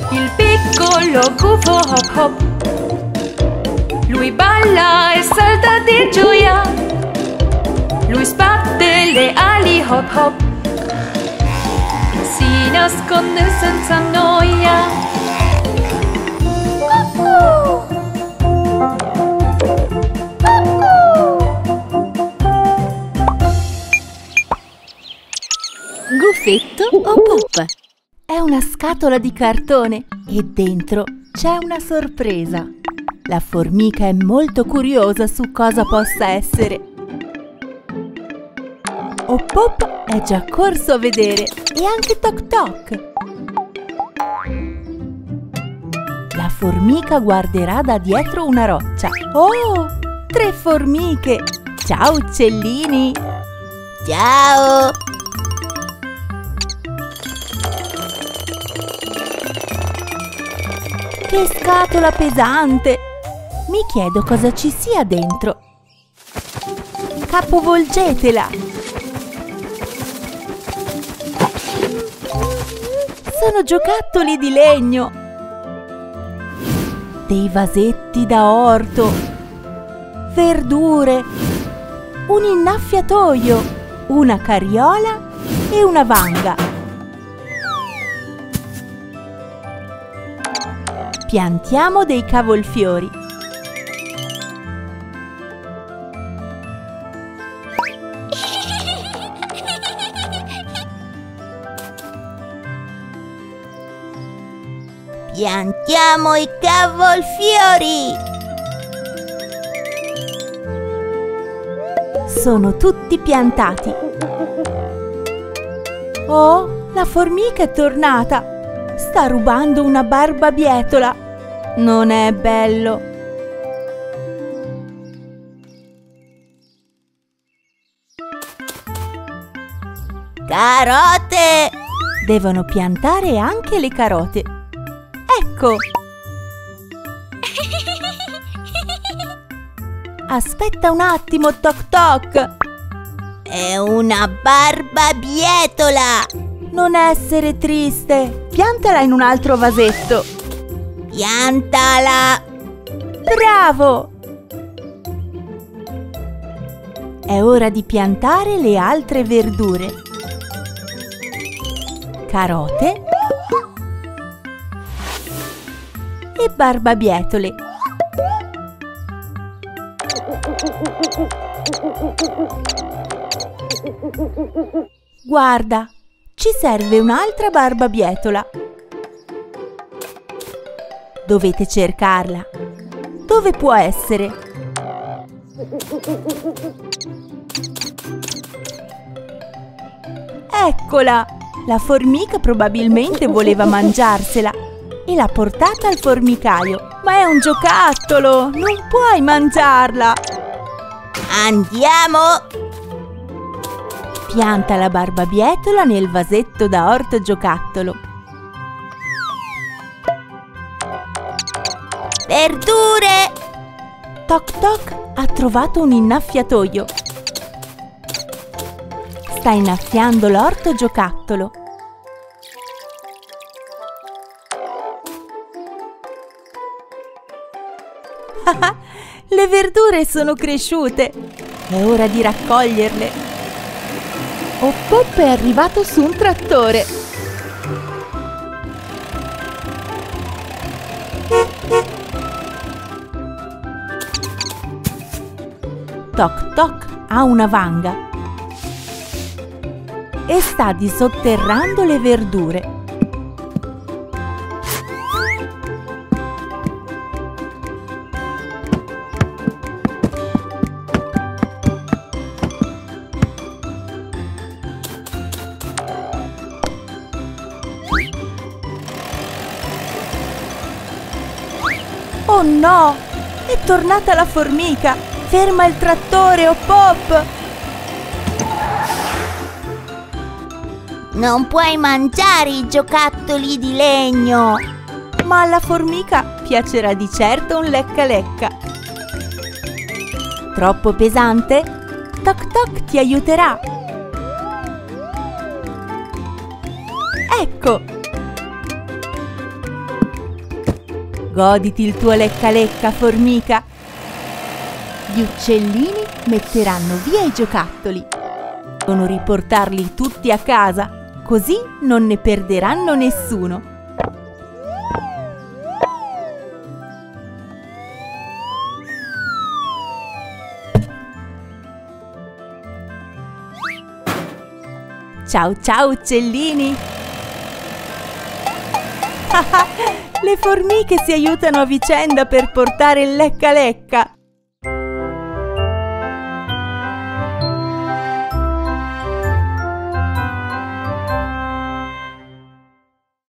il piccolo gufo hop hop. Lui balla e salta di gioia, lui sbatte le ali hop hop e si nasconde senza noia. Gufetto o Pop? È una scatola di cartone e dentro c'è una sorpresa. La formica è molto curiosa su cosa possa essere. Pop è già corso a vedere e anche Toc Toc. La formica guarderà da dietro una roccia. Oh, 3 formiche! Ciao uccellini! Ciao! Che scatola pesante! Mi chiedo cosa ci sia dentro. Capovolgetela! Sono giocattoli di legno! Dei vasetti da orto! Verdure! Un innaffiatoio! Una carriola e una vanga! Piantiamo dei cavolfiori. Piantiamo i cavolfiori! Sono tutti piantati. Oh, la formica è tornata! Sta rubando una barbabietola! Non è bello! Carote! Devono piantare anche le carote. Ecco! Aspetta un attimo, Toc Toc! È una barbabietola! Non essere triste! Piantala in un altro vasetto! Piantala! Bravo! È ora di piantare le altre verdure. Carote e barbabietole. Guarda, ci serve un'altra barbabietola. Dovete cercarla. Dove può essere? Eccola! La formica probabilmente voleva mangiarsela e l'ha portata al formicaio. Ma è un giocattolo! Non puoi mangiarla! Andiamo! Pianta la barbabietola nel vasetto da orto giocattolo. Verdure! Toc Toc ha trovato un innaffiatoio. Sta innaffiando l'orto giocattolo. Le verdure sono cresciute. È ora di raccoglierle. Pop è arrivato su un trattore. Toc Toc ha una vanga e sta disotterrando le verdure. Oh no! È tornata la formica! Ferma il trattore, Pop! Non puoi mangiare i giocattoli di legno! Ma alla formica piacerà di certo un lecca-lecca. Troppo pesante? Toc Toc ti aiuterà! Ecco! Goditi il tuo lecca lecca, formica. Gli uccellini metteranno via i giocattoli. Devono riportarli tutti a casa, così non ne perderanno nessuno. Ciao ciao uccellini! Le formiche si aiutano a vicenda per portare il lecca lecca.